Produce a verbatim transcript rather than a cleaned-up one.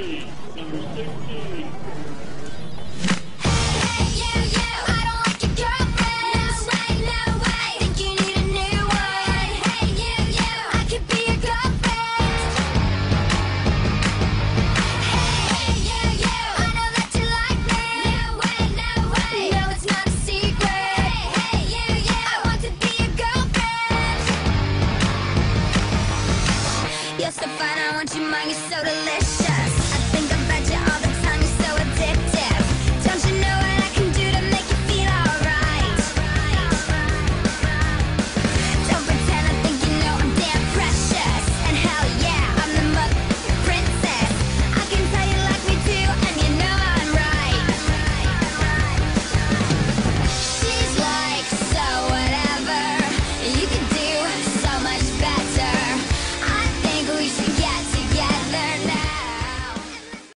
thirteen. Number thirteen. You're so fine, I want you mine, you're so delicious.